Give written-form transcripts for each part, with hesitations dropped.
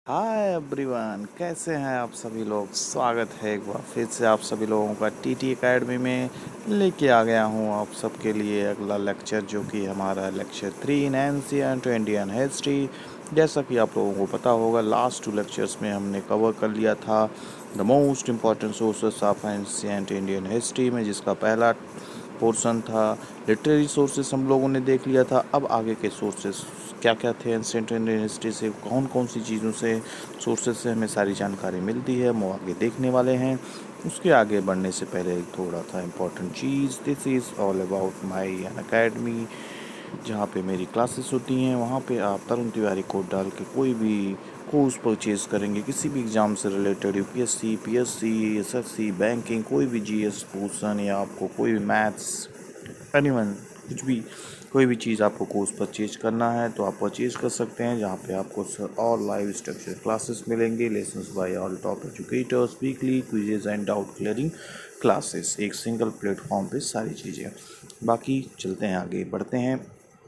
Hi everyone, कैसे हैं आप सभी लोग। स्वागत है एक बार फिर से आप सभी लोगों का टीटी एकेडमी में। लेके आ गया हूँ आप सबके लिए अगला लेक्चर, जो कि हमारा lecture 3 in ancient Indian history. जैसा कि आप लोगों को पता होगा, लास्ट 2 लेक्चर्स में हमने कवर कर लिया था the most important sources of ancient Indian history में, जिसका पहला पोर्शन था लिटरेरी सोर्सेस हम लोगों ने देख लिया था। अब आगे के सोर्सेस क्या क्या थे एंशिएंट इंडियन हिस्ट्री से, कौन कौन सी चीज़ों से सोर्सेस से हमें सारी जानकारी मिलती है, वो आगे देखने वाले हैं। उसके आगे बढ़ने से पहले थोड़ा सा इम्पोर्टेंट चीज़, this is all about my Unacademy, जहाँ पे मेरी क्लासेस होती हैं। वहाँ पे आप तरुण तिवारी कोड डाल के कोई भी कोर्स परचेज़ करेंगे, किसी भी एग्ज़ाम से related, UPSC, PSC, SSC, banking, कोई भी जीएस पोर्शन, या आपको कोई भी मैथ्स, एनीवन, कुछ भी, कोई भी चीज़ आपको कोर्स परचेज करना है तो आप परचेज कर सकते हैं, जहाँ पे आपको ऑल लाइव स्ट्रक्चर क्लासेस मिलेंगे, lessons by all top educators, weekly quizzes and doubt clearing classes, एक सिंगल प्लेटफॉर्म पे सारी चीज़ें। बाकी चलते हैं, आगे बढ़ते हैं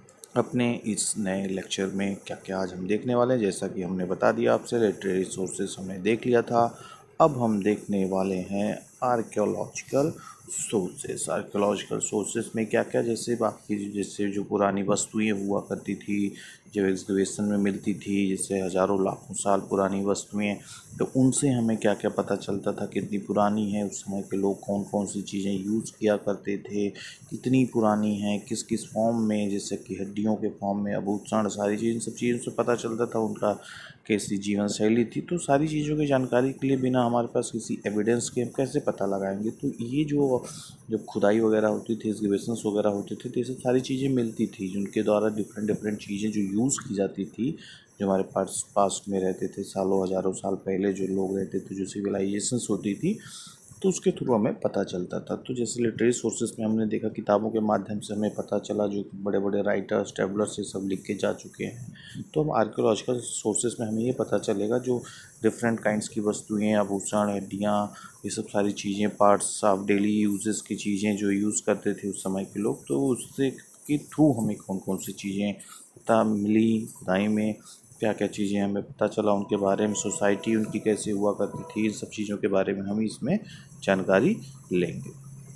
अपने इस नए लेक्चर में। क्या क्या आज हम देखने वाले हैं, जैसा कि हमने बता दिया आपसे, लिटरेरी सोर्सेस हमने देख लिया था। अब हम देखने वाले हैं आर्कियोलॉजिकल सोर्सेस। आर्कियोलॉजिकल सोर्सेस में क्या क्या, जैसे बाकी जैसे जो पुरानी वस्तुएं हुआ करती थी, जो एग्जीबिशन में मिलती थी, जैसे हज़ारों लाखों साल पुरानी वस्तुएं, तो उनसे हमें क्या क्या पता चलता था, कितनी पुरानी है, उस समय के लोग कौन कौन सी चीज़ें यूज़ किया करते थे, कितनी पुरानी है, किस किस फॉर्म में, जैसे कि हड्डियों के फॉर्म में, आभूषण, सारी चीज़, इन सब चीज़ों से पता चलता था उनका कैसी जीवन शैली थी। तो सारी चीज़ों की जानकारी के लिए बिना हमारे पास किसी एविडेंस के हम कैसे पता लगाएंगे। तो ये जो जब खुदाई वगैरह होती थी, एग्जीबिशंस वगैरह होते थे, तो ये सब सारी चीज़ें मिलती थी, जिनके द्वारा डिफरेंट डिफरेंट चीज़ें जो यूज़ की जाती थी, जो हमारे पास पास्ट में रहते थे, सालों हज़ारों साल पहले जो लोग रहते थे, जो सिविलाइजेशंस होती थी, तो उसके थ्रू हमें पता चलता था। तो जैसे लिटरेरी सोर्सेज में हमने देखा, किताबों के माध्यम से हमें पता चला, जो बड़े बड़े राइटर्स, ट्रेवलर्स, ये सब लिख के जा चुके हैं। तो हम आर्कियोलॉजिकल सोर्सेज में हमें ये पता चलेगा, जो डिफरेंट काइंड्स की वस्तुएं, आभूषण, हड्डियाँ, ये सब सारी चीज़ें, पार्ट्स ऑफ डेली यूजेस की चीज़ें जो यूज़ करते थे उस समय के लोग, तो उससे के थ्रू हमें कौन कौन सी चीज़ें पता मिली, खुदाई में क्या क्या चीज़ें हमें पता चला उनके बारे में, सोसाइटी उनकी कैसे हुआ करती थी, इन सब चीज़ों के बारे में हम इसमें जानकारी लेंगे।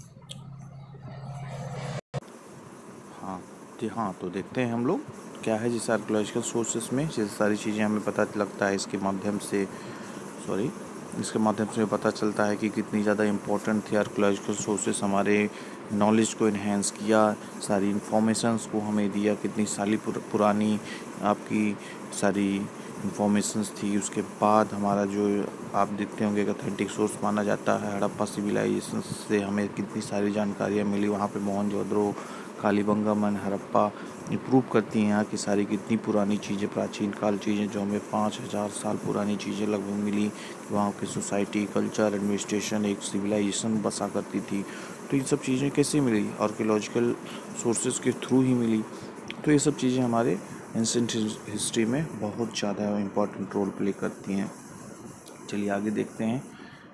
हाँ जी, हाँ, तो देखते हैं हम लोग क्या है जिस आर्कियोलॉजिकल सोर्सेस में, जैसे सारी चीज़ें हमें पता लगता है इसके माध्यम से, सॉरी, इसके माध्यम से पता चलता है कि कितनी ज़्यादा इम्पोर्टेंट थी आर्कियोलॉजिकल सोर्सेस, हमारे नॉलेज को इन्हेंस किया, सारी इंफॉर्मेशंस को हमें दिया, कितनी साली पुरानी आपकी सारी इंफॉर्मेशंस थी। उसके बाद हमारा जो आप देखते होंगे ऑथेंटिक सोर्स माना जाता है हड़प्पा सिविलाइजेशन से हमें कितनी सारी जानकारियाँ मिली। वहाँ पे मोहनजोदड़ो, कालीबंगाम, हड़प्पा प्रूव करती हैं यहाँ की सारी कितनी पुरानी चीज़ें, प्राचीन काल चीज़ें, जो हमें 5000 साल पुरानी चीज़ें लगभग मिली। वहाँ की सोसाइटी, कल्चर, एडमिनिस्ट्रेशन, एक सिविलाइजेशन बसा करती थी। तो ये सब चीज़ें कैसे मिली, आर्कियोलॉजिकल सोर्सेज के थ्रू ही मिली। तो ये सब चीज़ें हमारे एंशिएंट हिस्ट्री में बहुत ज़्यादा इम्पोर्टेंट रोल प्ले करती हैं। चलिए आगे देखते हैं।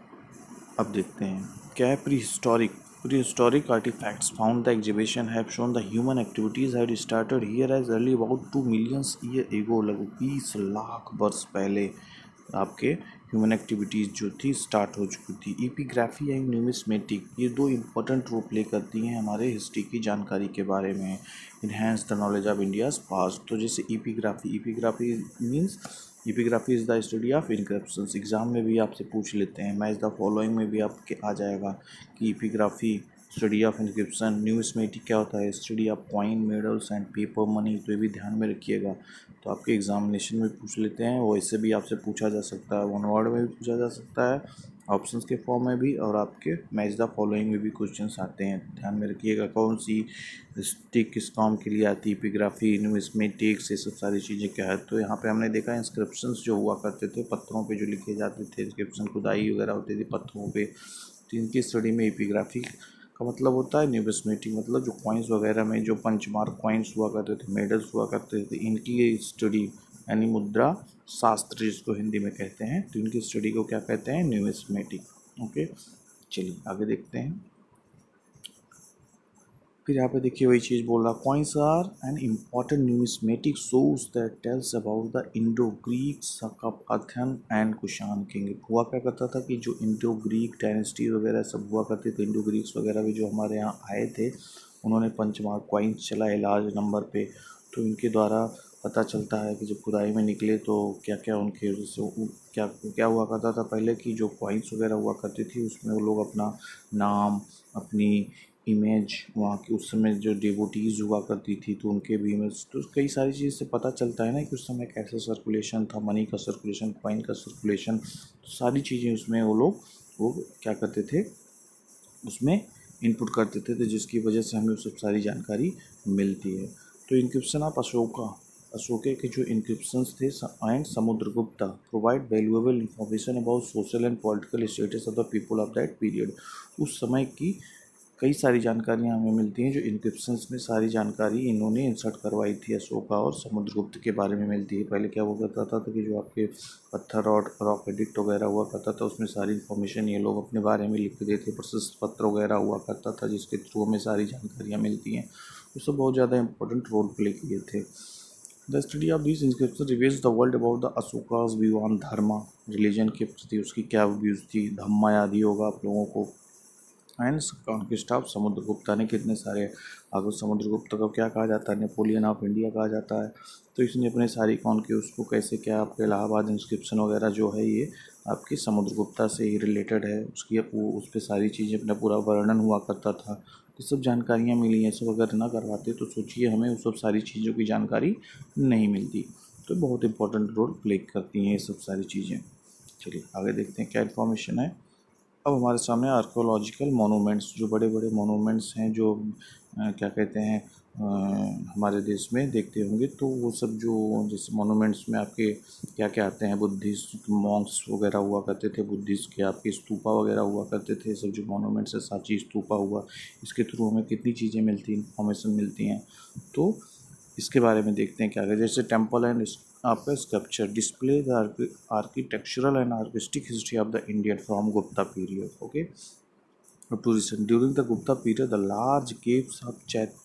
अब देखते हैं क्या है prehistoric artifacts found the exhibition have shown the human activities had started here as early about 2 million year ago। लगभग 20 लाख वर्ष पहले आपके ह्यूमन एक्टिविटीज़ जो थी स्टार्ट हो चुकी थी। एपिग्राफी एंड न्यूमिस्मेटिक, ये दो इम्पोर्टेंट रोल प्ले करती हैं हमारे हिस्ट्री की जानकारी के बारे में। Enhance the knowledge of India's past. तो जैसे epigraphy means, epigraphy is the study of inscriptions. Exam में भी आपसे पूछ लेते हैं, मैच द फॉलोइंग में भी आपके आ जाएगा कि epigraphy study of inscription. Numismatic क्या होता है, study of coin, medals and paper money. तो ये भी ध्यान में रखिएगा, तो आपके एग्जामिनेशन में पूछ लेते हैं। वो इससे भी आपसे पूछा जा सकता है, वन वर्ड में भी पूछा जा सकता है, ऑप्शंस के फॉर्म में भी, और आपके मैच द फॉलोइंग में भी क्वेश्चंस आते हैं। ध्यान में रखिएगा कौन सी स्टिक किस काम के लिए आती है, एपिग्राफी, न्यूमिस्मेटिक्स, ये सब सारी चीज़ें क्या है। तो यहाँ पे हमने देखा इंस्क्रिप्शंस जो हुआ करते थे, पत्थरों पे जो लिखे जाते थे, इंस्क्रिप्शन खुदाई वगैरह होती थी पत्थरों पे, तो इनकी स्टडी में एपिग्राफी का मतलब होता है। न्यूमिस्मेटिक मतलब जो कॉइन्स वगैरह में जो पंचमार्क कॉइन्स हुआ करते थे, मेडल्स हुआ करते थे, इनकी स्टडी यानी मुद्रा शास्त्र जिसको हिंदी में कहते हैं, तो इनकी स्टडी को क्या कहते हैं, न्यूमिस्मेटिक। ओके, चलिए आगे देखते हैं। फिर यहाँ पे देखिए वही चीज़ बोल रहा, coins are an important numismatic source that tells about the Indo Greek Saka Parthian and Kushan king. हुआ क्या करता था कि जो इंडो ग्रीक डायनेस्टी वगैरह सब हुआ करते थे, इंडो ग्रीक्स वगैरह भी जो हमारे यहाँ आए थे, उन्होंने पंचमार्क कॉइन्स चलाए लार्ज नंबर पे। तो इनके द्वारा पता चलता है कि जब खुदाई में निकले तो क्या क्या उनके क्या क्या हुआ करता था पहले की जो कॉइन्स वगैरह हुआ करती थी, उसमें वो लोग अपना नाम, अपनी इमेज, वहाँ की उस समय जो डिवोटीज़ हुआ करती थी तो उनके भी इमेज, तो कई सारी चीज़ से पता चलता है ना कि उस समय कैसे सर्कुलेशन था, मनी का सर्कुलेशन, कॉइन का सर्कुलेशन, तो सारी चीज़ें उसमें वो लोग वो क्या करते थे, उसमें इनपुट करते थे, तो जिसकी वजह से हमें सब सारी जानकारी मिलती है। तो इंक्रिप्शन ऑफ अशोका के जो इंक्रिप्शंस थे and Samudragupta provide valuable information about social and political status of the people of that period. उस समय की कई सारी जानकारियाँ हमें मिलती हैं जो इंक्रिप्शंस में सारी जानकारी इन्होंने इंसर्ट करवाई थी, अशोका और समुद्रगुप्त के बारे में मिलती है। पहले क्या हुआ करता था कि जो आपके पत्थर और रॉक एडिक्ट वगैरह हुआ करता था उसमें सारी इन्फॉर्मेशन ये लोग अपने बारे में लिख देते थे, प्रशस्त पत्र वगैरह हुआ करता था जिसके थ्रू हमें सारी जानकारियाँ मिलती हैं। वो सब बहुत ज़्यादा इंपॉर्टेंट रोल प्ले किए थे। The study of this inscription reveals the world about the Ashoka's view on dharma, religion के प्रति उसकी क्या व्यूज़ थी, धम्मा याद ही होगा आप लोगों को। एंड कॉन्क्विस्ट ऑफ समुद्रगुप्ता ने कितने सारे, अगर समुद्रगुप्त को क्या कहा जाता है, नेपोलियन ऑफ इंडिया कहा जाता है, तो इसने अपने सारी कॉन्क्विस्ट को कैसे क्या, आपके इलाहाबाद इंस्क्रिप्शन वगैरह जो है ये आपकी समुद्रगुप्ता से ही रिलेटेड है, उसकी उस पर सारी चीज़ें अपना पूरा वर्णन हुआ करता था, तो सब जानकारियाँ मिली हैं। सब अगर ना करवाते तो सोचिए हमें उस सब सारी चीज़ों की जानकारी नहीं मिलती। तो बहुत इंपॉर्टेंट रोल प्ले करती हैं ये सब सारी चीज़ें। चलिए आगे देखते हैं क्या इन्फॉर्मेशन है। अब हमारे सामने आर्कोलॉजिकल मोनूमेंट्स, जो बड़े बड़े मोनूमेंट्स हैं जो क्या कहते हैं हमारे देश में देखते होंगे, तो वो सब जो जैसे मोनूमेंट्स में आपके क्या क्या आते हैं, बुद्धिस्ट मॉन्क्स वगैरह हुआ करते थे, बुद्धिस्ट के आपके स्तूपा वगैरह हुआ करते थे, सब जो मोनूमेंट्स है, सांची स्तूपा हुआ, इसके थ्रू हमें कितनी चीज़ें मिलती, इन्फॉर्मेशन मिलती हैं। तो इसके बारे में देखते हैं क्या है। जैसे टेम्पल एंड आपका sculpture display the architectural and artistic history of the Indian from Gupta period. Okay, to recent during the Gupta period the large caves of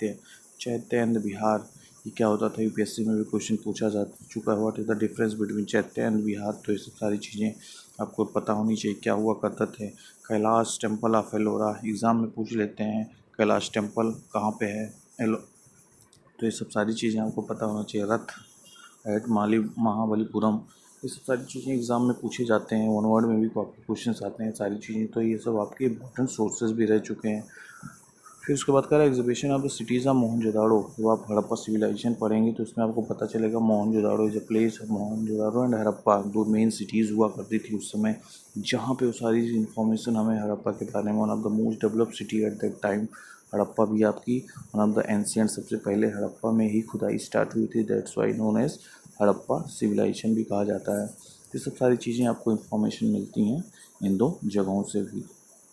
chaitya and vihara. ये क्या होता था, यूपीएससी में भी क्वेश्चन पूछा जा चुका है, what is the difference between chaitya and vihara. तो ये सब सारी चीज़ें आपको पता होनी चाहिए क्या हुआ करते थे। Kailash temple of Ellora, exam में पूछ लेते हैं कैलाश टेम्पल कहाँ पे है, तो ये सब सारी चीज़ें आपको पता होना चाहिए। रथ एट महाबलीपुरम, ये सब सारी चीज़ें एग्ज़ाम में पूछे जाते हैं, वन वर्ड में भी काफ़ी क्वेश्चंस आते हैं सारी चीज़ें, तो ये सब आपके इंपॉर्टेंट सोर्सेज भी रह चुके हैं। फिर उसके बाद करें exhibition of the cities of Mohenjodaro. जब आप हड़प्पा सिविलाइजेशन पढ़ेंगे तो उसमें आपको पता चलेगा Mohenjodaro is a place, Mohenjodaro and Harappa दो मेन सिटीज़ हुआ करती थी उस समय, जहाँ पे वो सारी इन्फॉर्मेशन हमें हड़प्पा के बारे में, one of the most developed city at that time Harappa भी आपकी वन ऑफ द एंशियंट, सबसे पहले हड़प्पा में ही खुदाई स्टार्ट हुई थी, that's why known as Harappa civilization भी कहा जाता है। ये सब सारी चीज़ें आपको इन्फॉर्मेशन मिलती हैं इन दो जगहों से भी।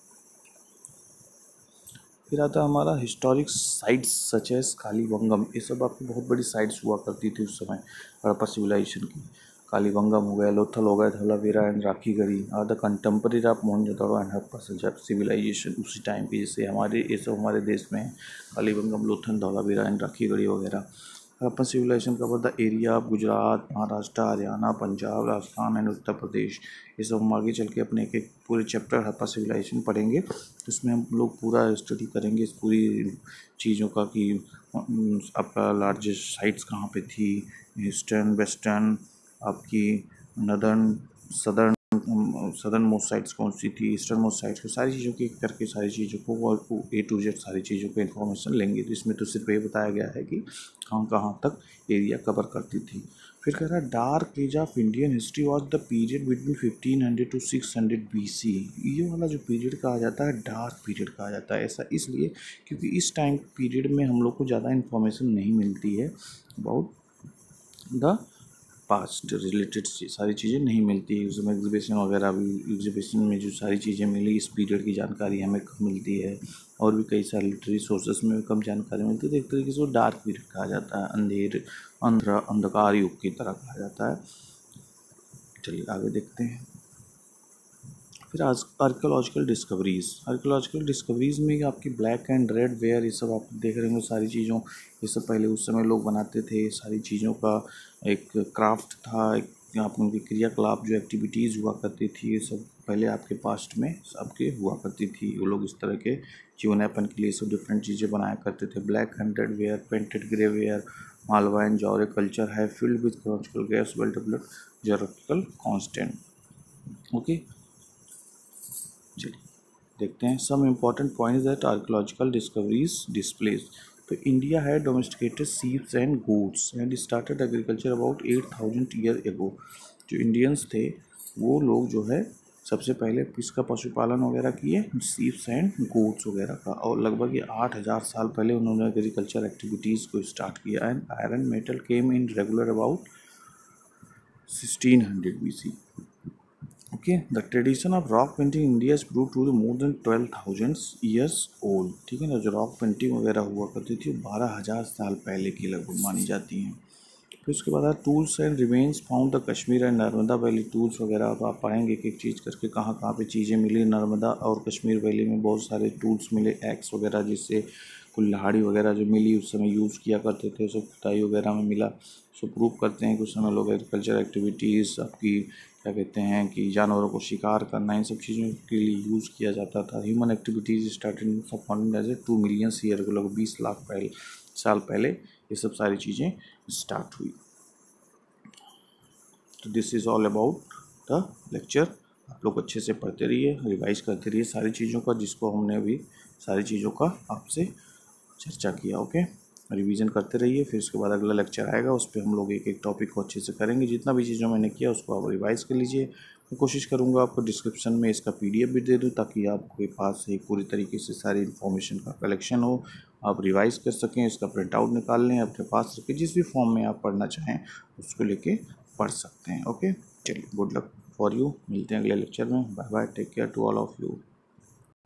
फिर आता है हमारा historic sites such as Kalibangan. ये सब आपकी बहुत बड़ी साइट्स हुआ करती थी उस समय हड़प्पा सिविलाइजेशन की। कालीबंगम हो गया, लोथल हो गया, Dholavira and Rakhigarhi are the contemporary of Mohenjodaro and Harappa civilization. उसी टाइम पे जैसे हमारे ये सब हमारे देश में है, कालीबंगम, लोथल, धौलावीरा एंड राखीगढ़ी वगैरह। Harappan civilization cover the area of Gujarat, Maharashtra, Haryana, Punjab, Rajasthan and Uttar Pradesh. ये सब हम आगे चल के अपने एक एक पूरे चैप्टर हड़प्पा सिविलाइजेशन पढ़ेंगे, तो इसमें हम लोग पूरा स्टडी करेंगे इस पूरी चीज़ों का कि आपका लार्जेस्ट साइट्स कहाँ पे थी, ईस्टर्न, वेस्टर्न, आपकी northern, southern, southern most sites कौन सी थी, ईस्टर्न मोस्ट साइट्स को, सारी चीज़ों की करके सारी चीज़ों को और ए टू जेड सारी चीज़ों को इन्फॉर्मेशन लेंगे। तो इसमें तो सिर्फ ये बताया गया है कि कहाँ कहाँ तक एरिया कवर करती थी। फिर कह रहा है dark age of Indian history was the period between 1500 to 600 BC। ये वाला जो पीरियड कहा जाता है डार्क पीरियड कहा जाता है, ऐसा इसलिए क्योंकि इस टाइम पीरियड में हम लोग को ज़्यादा इन्फॉर्मेशन नहीं मिलती है अबाउट द पास्ट रिलेटेड, सारी चीज़ें नहीं मिलती है। उसमें एग्जीबिशन वगैरह भी, एग्जीबिशन में जो सारी चीज़ें मिली इस पीरियड की जानकारी हमें कम मिलती है, और भी कई सारे लिटरेरी सोर्सेस में भी कम जानकारी मिलती है। तो एक तरीके से वो डार्क पीरियड कहा जाता है, अंधकार युग की तरह कहा जाता है। चलिए आगे देखते हैं। फिर आर्कियोलॉजिकल डिस्कवरीज़ में आपकी ब्लैक एंड रेड वेयर, ये सब आप देख रहे होंगे सारी चीज़ों, ये सब पहले उस समय लोग बनाते थे, सारी चीज़ों का एक क्राफ्ट था, एक आप उनकी क्रियाकलाप जो एक्टिविटीज़ हुआ करती थी, ये सब पहले आपके पास्ट में सबके हुआ करती थी। वो लोग इस तरह के जीवन यापन के लिए सब डिफरेंट चीज़ें बनाया करते थे। Black and red ware, painted grey ware, Malwa and Jorwe culture है filled with chronological gaps, well developed geographical constant. Okay, चलिए देखते हैं some important points that archaeological discoveries displays. तो इंडिया है domesticated sheeps and goats and started agriculture about 8000 year ago. जो Indians थे वो लोग जो है सबसे पहले किसका पशुपालन वगैरह किए, सीप्स एंड गोट्स वगैरह का, और लगभग ये 8000 साल पहले उन्होंने एग्रीकल्चर एक्टिविटीज़ को स्टार्ट किया। And iron metal came in regular about 1600 BC। Okay, the tradition of rock painting India is prove to more than 12,000 years old. ठीक है ना, जो रॉक पेंटिंग वगैरह हुआ करती थी वो 12,000 साल पहले की लगभग मानी जाती हैं। फिर उसके बाद tools and remains found the Kashmir and Narmada valley. Tools वगैरह अब आप पढ़ेंगे एक एक चीज़ करके कहाँ कहाँ पे चीज़ें मिली। नर्मदा और कश्मीर वैली में बहुत सारे टूल्स मिले, एक्स वगैरह, जिससे कुल्हाड़ी वगैरह जो मिली उस समय यूज़ किया करते थे, सब खुदाई वगैरह में मिला। सो प्रूव करते हैं कि उस समय लोग एग्रीकल्चर एक्टिविटीज़, आपकी क्या कहते हैं कि जानवरों को शिकार करना, इन सब चीज़ों के लिए यूज़ किया जाता था। Human activities started founded as a 2 million year, लगभग 20 लाख साल पहले ये सब सारी चीज़ें स्टार्ट हुई। तो this is all about the lecture. आप लोग अच्छे से पढ़ते रहिए, रिवाइज करते रहिए सारी चीज़ों का, जिसको हमने अभी सारी चीज़ों का आपसे चर्चा किया। ओके, रिवीजन करते रहिए। फिर उसके बाद अगला लेक्चर आएगा, उस पर हम लोग एक एक टॉपिक को अच्छे से करेंगे। जितना भी चीज़ों मैंने किया उसको आप रिवाइज कर लीजिए। मैं कोशिश करूँगा आपको डिस्क्रिप्शन में इसका PDF भी दे दूँ, ताकि आपके पास एक पूरी तरीके से सारी इन्फॉर्मेशन का कलेक्शन हो, आप रिवाइज कर सकें, इसका प्रिंट आउट निकाल लें, अपने पास रखें, जिस भी फॉर्म में आप पढ़ना चाहें उसको लेके पढ़ सकते हैं। ओके, चलिए, गुड लक फॉर यू। मिलते हैं अगले लेक्चर में। Bye bye, take care to all of you.